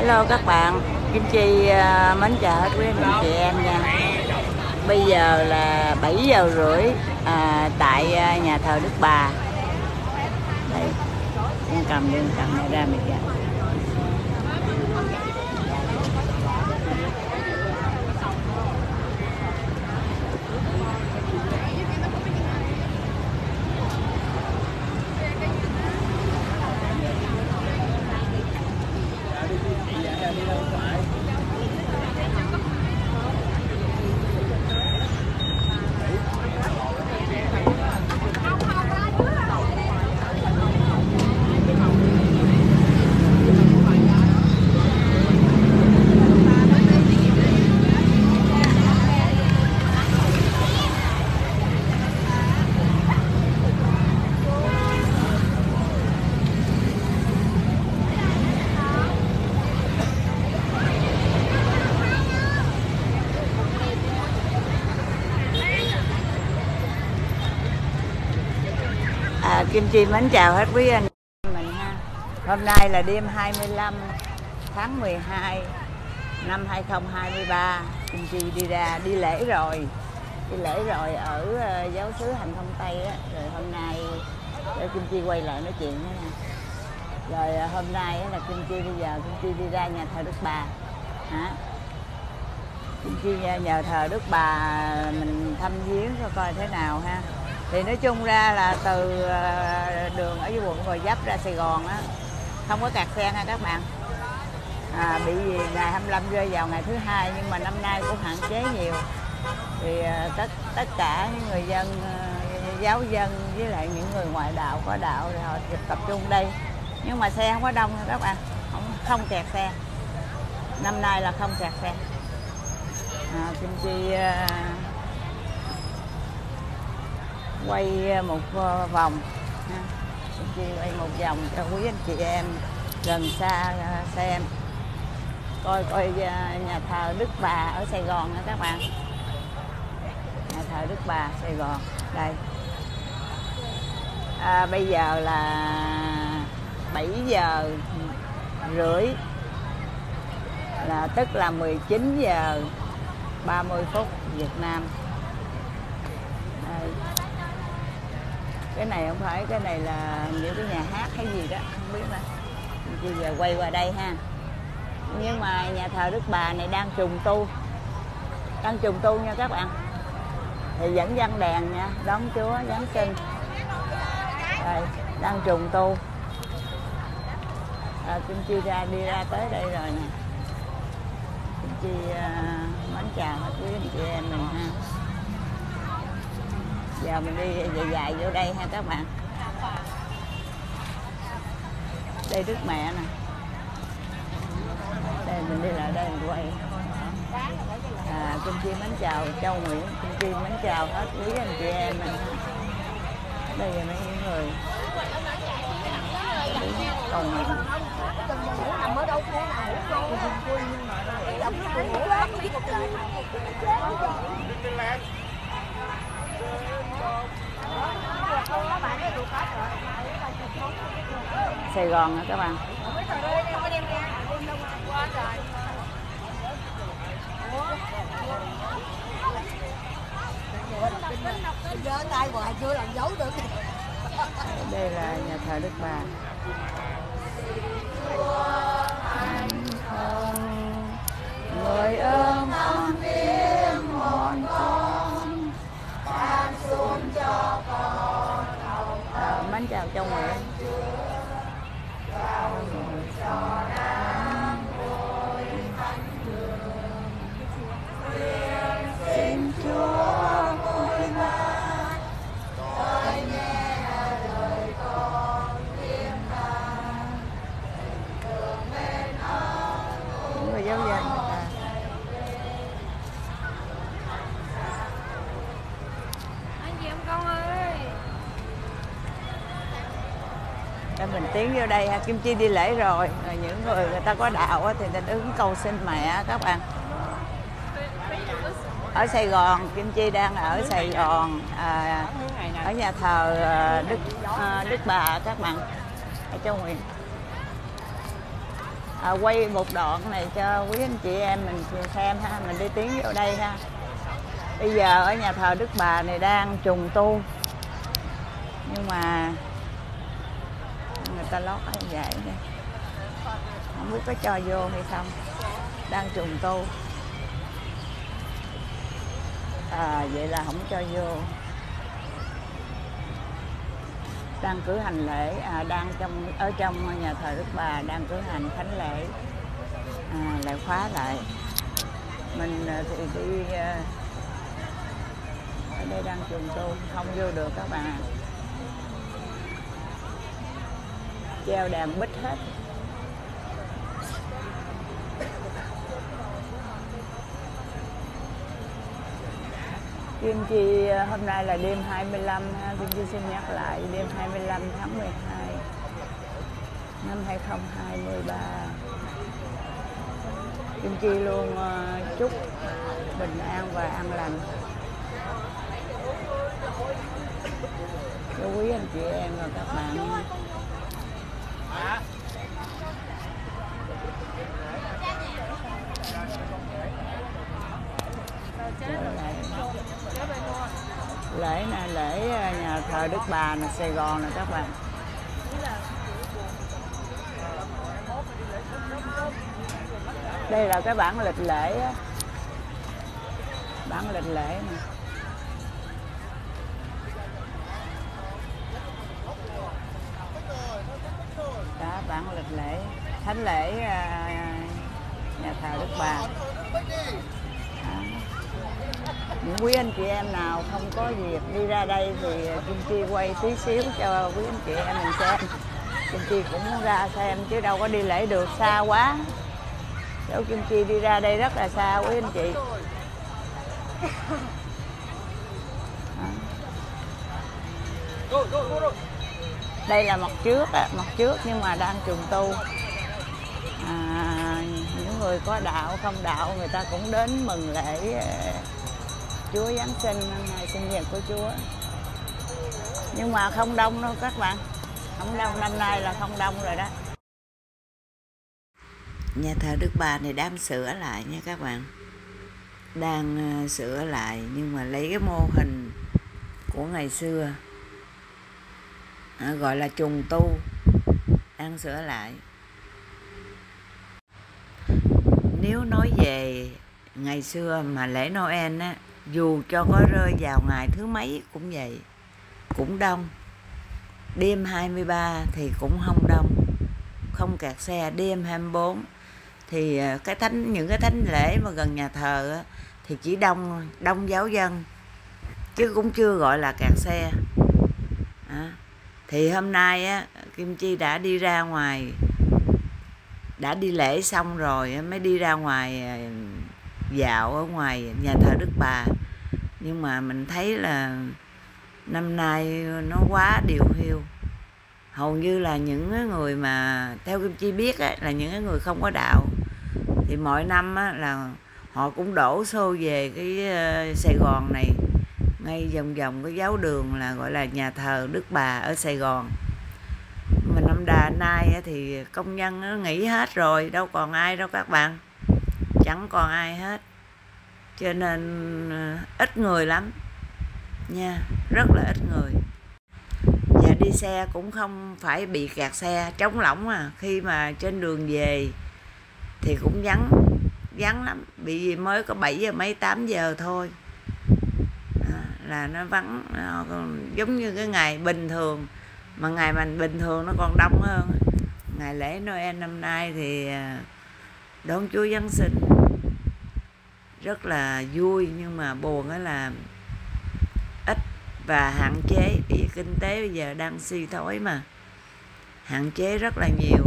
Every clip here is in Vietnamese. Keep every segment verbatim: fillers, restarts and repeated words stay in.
Hello các bạn, Kim Chi uh, mến chào hết quý anh chị em nha. Bây giờ là bảy giờ rưỡi à, tại uh, nhà thờ Đức Bà. Đây, con cầm điện cầm này ra mình kìa. À, Kim Chi mến chào hết quý anh mình ha. Hôm nay là đêm hai mươi lăm tháng mười hai năm hai không hai ba. Kim Chi đi ra đi lễ rồi, đi lễ rồi ở uh, giáo xứ Hành Thông Tây á. Rồi hôm nay để Kim Chi quay lại nói chuyện nữa nè. Rồi uh, hôm nay là Kim Chi bây giờ Kim Chi đi ra nhà thờ Đức Bà hả? Kim Chi nhờ thờ Đức Bà mình thăm viếng coi coi thế nào ha. Thì nói chung ra là từ đường ở dưới quận Gò Vấp ra Sài Gòn á không có kẹt xe nha các bạn. À, bị gì ngày hai mươi lăm rơi vào ngày thứ hai, nhưng mà năm nay cũng hạn chế nhiều. Thì tất tất cả những người dân, giáo dân với lại những người ngoại đạo có đạo thì họ tập trung đây. Nhưng mà xe không có đông nha các bạn, không không kẹt xe. Năm nay là không kẹt xe. À, Kim Chi quay một vòng, Kim Chi quay một vòng cho quý anh chị em gần xa xem, coi coi nhà thờ Đức Bà ở Sài Gòn nha các bạn. Nhà thờ Đức Bà Sài Gòn đây. À, bây giờ là bảy giờ rưỡi, là tức là mười chín giờ ba mươi phút Việt Nam. Đây. Cái này không phải, cái này là những cái nhà hát hay gì đó không biết nữa. Bây giờ quay qua đây ha. Nhưng mà nhà thờ Đức Bà này đang trùng tu, đang trùng tu nha các bạn. Thì vẫn văng đèn nha, đón Chúa Giáng sinh. Đây, đang trùng tu. À, Kim Chi ra đi ra tới đây rồi nè. Kim Chi uh, mến chào hết quý anh chị em mình ha. Giờ mình đi dài dài vô đây ha các bạn. Đây Đức Mẹ nè. Đây mình đi lại đây mình quay. À, Kim Chi mến chào Châu Nguyễn, Kim Chi mến chào hết quý anh chị em mình. Đây là mấy người cầu nguyện. Sài Gòn hả các bạn? Đây là nhà thờ Đức Bà. Người ơn con tim hồn con, ban xuống cho con. À, mến chào Châu Nguyễn. Xin Chúa vui ban, tôi nghe lời con tiếng ca, đường bên ơn người giáo dân người ta. Anh gì em con ơi. Để mình tiến vô đây ha. Kim Chi đi lễ rồi, rồi những người người ta có đạo thì ta đứng cầu xin mẹ các bạn. Ở Sài Gòn, Kim Chi đang ở Sài Gòn, à, ở nhà thờ Đức Đức Bà các bạn, ở Châu Nguyễn. à, quay một đoạn này cho quý anh chị em mình xem ha, mình đi tiến vô đây ha. Bây giờ ở nhà thờ Đức Bà này đang trùng tu, nhưng mà người ta lót ở vậy đây, không biết có cho vô hay không, đang trùng tu. À, vậy là không cho vô. Đang cử hành lễ, à, đang trong ở trong nhà thờ Đức Bà đang cử hành thánh lễ, à, lại khóa lại. Mình thì đi ở đây đang trùng tu, không vô được các bạn ạ. Treo đèn bích hết. Kim Chi hôm nay là đêm hai mươi lăm ha, Kim Chi xin nhắc lại đêm hai mươi lăm tháng mười hai năm hai không hai ba. Kim Chi luôn uh, chúc bình an và an lành cho quý anh chị em và các bạn. Lễ này lễ nhà thờ Đức Bà là Sài Gòn nè các bạn. Đây là cái bản lịch lễ á. Bản lịch lễ nè. Đó, bản lịch lễ thánh lễ nhà thờ Đức Bà. Đó. Những quý anh chị em nào không có dịp đi ra đây thì Kim Chi quay tí xíu cho quý anh chị em mình xem. Kim Chi cũng muốn ra xem chứ đâu có đi lễ được, xa quá. Chỗ Kim Chi đi ra đây rất là xa quý anh chị. Đó. Đây là mặt trước, mặt trước nhưng mà đang trùng tu. À, những người có đạo không đạo người ta cũng đến mừng lễ Chúa Giáng sinh, ngày sinh nhật của Chúa. Nhưng mà không đông đâu các bạn, không đông, năm nay là không đông rồi đó. Nhà thờ Đức Bà này đang sửa lại nha các bạn, đang uh, sửa lại nhưng mà lấy cái mô hình của ngày xưa, à, gọi là trùng tu, đang sửa lại. Nếu nói về ngày xưa mà lễ Noel á, dù cho có rơi vào ngày thứ mấy cũng vậy, cũng đông. Đêm hai mươi ba thì cũng không đông, không kẹt xe. Đêm hai mươi bốn thì cái thánh những cái thánh lễ mà gần nhà thờ á, thì chỉ đông đông giáo dân chứ cũng chưa gọi là kẹt xe. À, thì hôm nay á, Kim Chi đã đi ra ngoài, đã đi lễ xong rồi mới đi ra ngoài dạo ở ngoài nhà thờ Đức Bà. Nhưng mà mình thấy là năm nay nó quá điều hiu. Hầu như là những người mà theo Kim Chi biết á, là những người không có đạo thì mỗi năm á, là họ cũng đổ xô về cái Sài Gòn này, ngay vòng vòng cái giáo đường là gọi là nhà thờ Đức Bà ở Sài Gòn. Mà năm đà nay thì công nhân nó nghỉ hết rồi, đâu còn ai đâu các bạn, chẳng còn ai hết, cho nên ít người lắm nha, rất là ít người. Và đi xe cũng không phải bị kẹt xe, trống lỏng à. Khi mà trên đường về thì cũng vắng vắng lắm, bị mới có bảy giờ mấy tám giờ thôi à, là nó vắng, nó giống như cái ngày bình thường. Mà ngày mình bình thường nó còn đông hơn. Ngày lễ Noel năm nay thì đón Chúa Giáng sinh rất là vui, nhưng mà buồn đó là ít và hạn chế. Vì kinh tế bây giờ đang suy thoái mà, hạn chế rất là nhiều.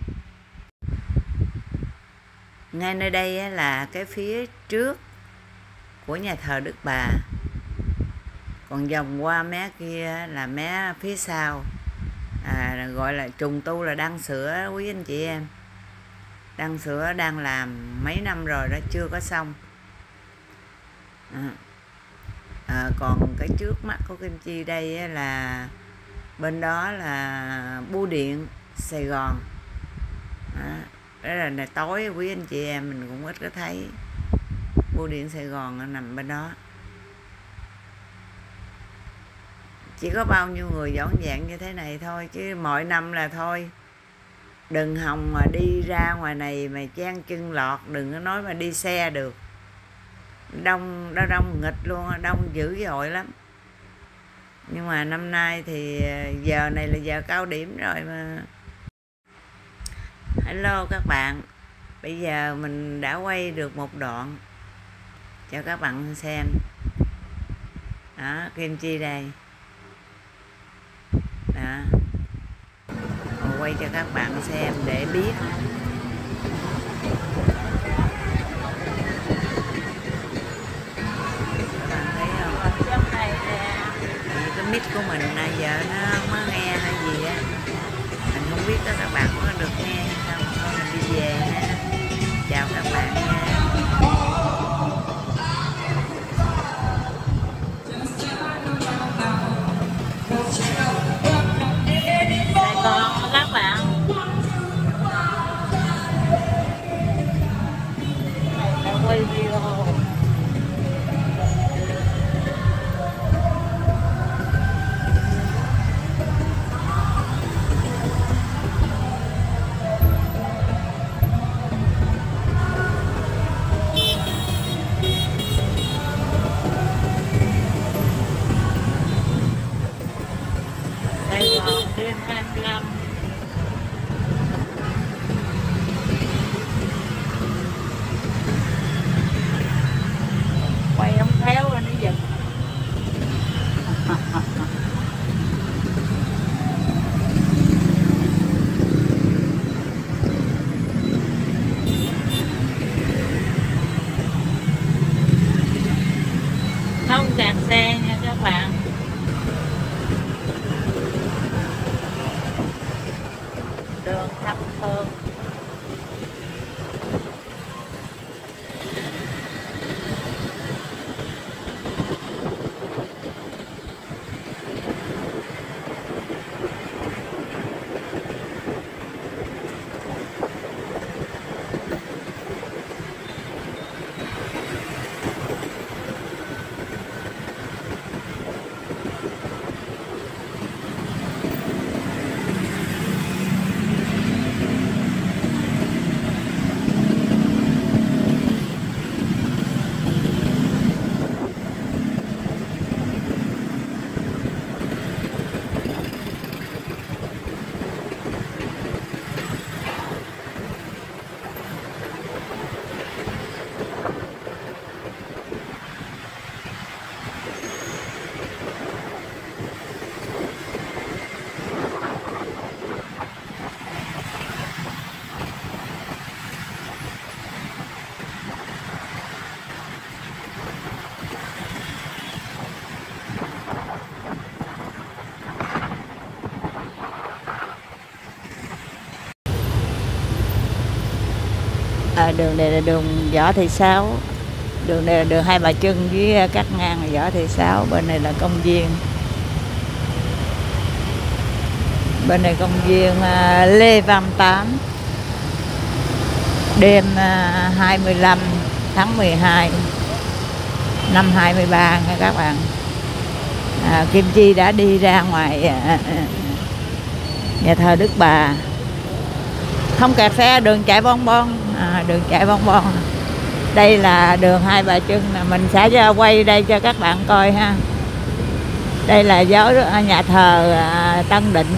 Ngay nơi đây là cái phía trước của nhà thờ Đức Bà, còn vòng qua mé kia là mé phía sau. À, gọi là trùng tu, là đang sửa quý anh chị em, đang sửa, đang làm mấy năm rồi đó, chưa có xong. À, à, còn cái trước mắt của Kim Chi đây là bên đó là bưu điện Sài Gòn. À, Đó là, là tối quý anh chị em mình cũng ít có thấy. Bưu điện Sài Gòn nó nằm bên đó. Chỉ có bao nhiêu người dọn dẹp như thế này thôi, chứ mọi năm là thôi. Đừng hòng mà đi ra ngoài này mà chan chân lọt, đừng có nói mà đi xe được. Đông, đó đông nghịch luôn, đông dữ dội lắm. Nhưng mà năm nay thì giờ này là giờ cao điểm rồi mà. Hello các bạn. Bây giờ mình đã quay được một đoạn cho các bạn xem. Đó, Kim Chi đây. Đó. Mình quay cho các bạn xem để biết. Các bạn thấy không? Cái mic của mình nãy giờ nó không có nghe hay gì á. Mình không biết đó các bạn có được nghe hay không. Thôi mình đi về ha. Chào các bạn nha. Sài Gòn các bạn. Đang quay video. Sài Gòn đêm hai mươi lăm. Quay không khéo rồi nó giật. Không kẹt xe nha các bạn. Đường thấp hơn. À, đường này là đường Võ Thị Sáu. Đường này là đường Hai Bà Trưng với cắt ngang là Võ Thị Sáu. Bên này là công viên. Bên này công viên uh, Lê Văn Tám. Đêm uh, hai mươi lăm tháng mười hai năm hai mươi ba nha các bạn. À, Kim Chi đã đi ra ngoài uh, nhà thờ Đức Bà. Không kẹt xe, đường chạy bon bon. À, đường chạy bon bon. Đây là đường Hai Bà Trưng. Mình sẽ cho quay đây cho các bạn coi ha. Đây là giáo nhà thờ uh, Tân Định.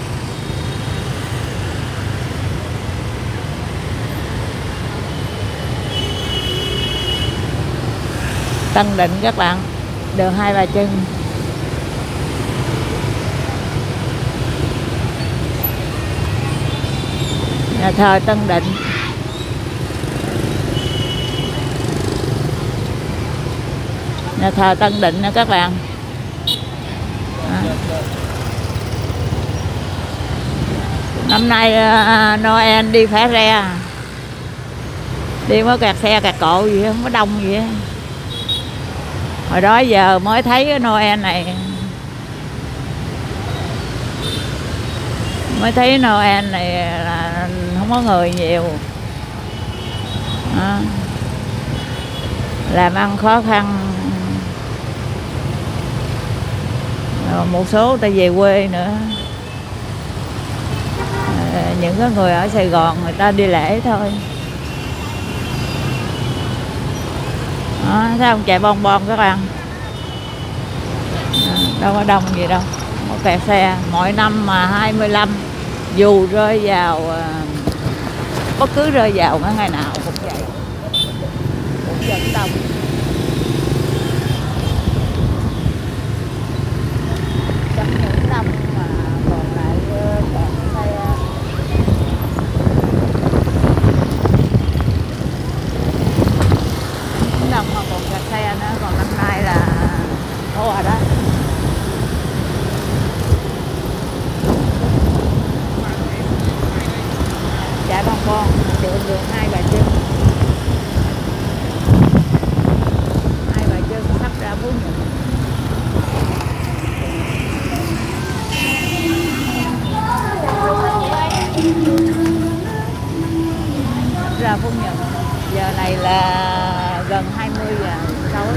Tân Định các bạn. Đường Hai Bà Trưng. Nhà thờ Tân Định. Nhà thờ Tân Định nha các bạn. À. Năm nay uh, Noel đi Phá Re. Đi mới kẹt xe kẹt cộ gì không có đông gì á. Hồi đó giờ mới thấy cái Noel này. Mới thấy Noel này là không không có người nhiều. Đó. Làm ăn khó khăn. Rồi một số ta về quê nữa. À, những cái người ở Sài Gòn người ta đi lễ thôi. Đó, thấy không, chạy bon bon các bạn. À, đâu có đông gì đâu, không có kẹt xe. Mỗi năm mà hai mươi lăm dù rơi vào bất cứ rơi vào cái ngày nào cũng vậy, cũng vẫn đông. Trong những năm mà còn lại kẹt xe, những năm mà còn kẹt xe nữa, còn năm nay là thôi rồi đó. Chạy con con đường đường Hai Bà Trưng, Hai Bà Trưng sắp ra Phú Nhuận. Sắp ra Phú Nhuận. Giờ này là gần hai mươi giờ tối.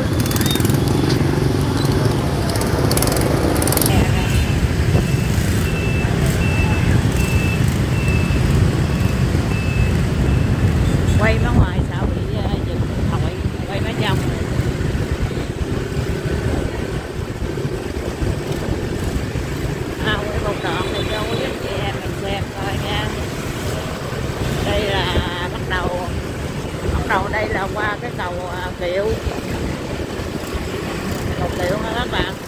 Quay ở ngoài sao bị uh, giật điện thoại, quay ở trong. À, quay một đoạn thì cho quý anh chị em mình xem coi nha. Đây là bắt đầu, bắt đầu đây là qua cái cầu uh, Kiệu, cầu Kiệu nha các bạn.